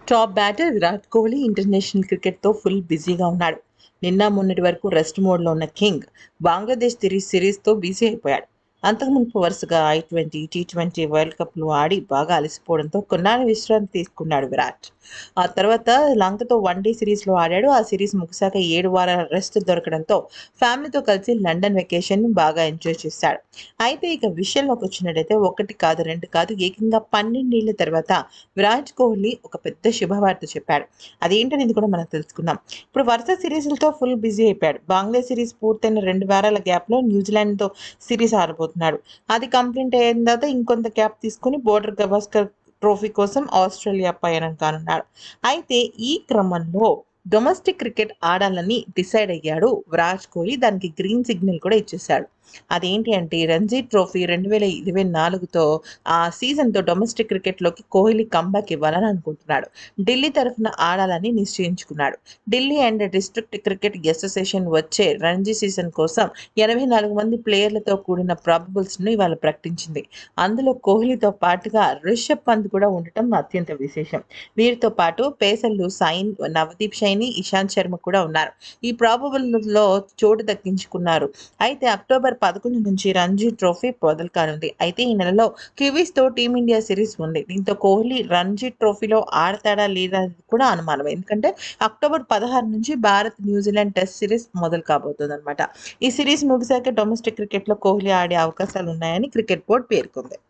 Top batter Virat Kohli international క్రికెట్తో full బిజీగా ఉన్నాడు. నిన్న మొన్నటి వరకు రెస్ట్ మోడ్లో ఉన్న కింగ్ బంగ్లాదేశ్ సిరీస్తో బిజీ అయిపోయాడు. అంతకుముందు వరుసగా I-20, T20 వరల్డ్ కప్లు ఆడి బాగా అలసిపోవడంతో కొన్నాళ్ళు విశ్రాంతి తీసుకున్నాడు విరాట్. ఆ తర్వాత లంకతో వన్డే సిరీస్లో ఆడాడు. ఆ సిరీస్ ముగిశాక 7 వారాల రెస్ట్ దొరకడంతో ఫ్యామిలీతో కలిసి లండన్ వెకేషన్ బాగా ఎంజాయ్ చేశాడు. అయితే ఇక విషయంలోకి వచ్చినట్టయితే ఒకటి కాదు రెండు కాదు ఏకంగా 12 ఏళ్ల తర్వాత విరాట్ కోహ్లీ ఒక పెద్ద శుభవార్త చెప్పాడు. అదేంటనేది కూడా మనం తెలుసుకుందాం. ఇప్పుడు వరుస సిరీస్లతో ఫుల్ బిజీ అయిపోయాడు. బంగ్లాదేశ్ సిరీస్ పూర్తయిన 2 వారాల గ్యాప్లో న్యూజిలాండ్తో సిరీస్ ఆడబోతున్నాడు. అది కంప్లీట్ అయిన తర్వాత ఇంకొంత గ్యాప్ తీసుకుని బోర్డర్ గవాస్కర్ ట్రోఫీ కోసం ఆస్ట్రేలియా పయనం కానున్నాడు. అయితే ఈ క్రమంలో డొమెస్టిక్ క్రికెట్ ఆడాలని డిసైడ్ అయ్యాడు విరాట్ కోహ్లీ. దానికి గ్రీన్ సిగ్నల్ కూడా ఇచ్చేశాడు. అదేంటి అంటే రంజీ ట్రోఫీ 2024తో ఆ సీజన్తో డొమెస్టిక్ క్రికెట్లోకి కోహ్లీ కంబ్యాక్ ఇవ్వాలని అనుకుంటున్నాడు. ఢిల్లీ తరఫున ఆడాలని నిశ్చయించుకున్నాడు. Delhi and district cricket association వచ్చే రంజీ సీజన్ కోసం 84 మంది ప్లేయర్లతో కూడిన ప్రాబబుల్స్ను ఇవాళ ప్రకటించింది. అందులో కోహ్లీతో పాటుగా రిషబ్ పంత్ కూడా ఉండటం అత్యంత విశేషం. వీరితో పాటు పేసర్లు సైన్, నవదీప్ సైని, ఇషాంత్ శర్మ కూడా ఉన్నారు. ఈ ప్రాబబుల్లో చోటు దక్కించుకున్నారు. అయితే అక్టోబర్ 11 నుంచి రంజీ ట్రోఫీ మొదలు కానుంది. అయితే ఈ నెలలో కివీస్తో టీమిండియా సిరీస్ ఉంది. దీంతో కోహ్లీ రంజీ ట్రోఫీలో ఆడతాడా లేదా కూడా అనుమానం. ఎందుకంటే అక్టోబర్ 16 నుంచి భారత్ న్యూజిలాండ్ టెస్ట్ సిరీస్ మొదలు కాబోతుంది అనమాట. ఈ సిరీస్ ముగిశాక డొమెస్టిక్ క్రికెట్లో కోహ్లీ ఆడే అవకాశాలు ఉన్నాయని క్రికెట్ బోర్డు పేర్కొంది.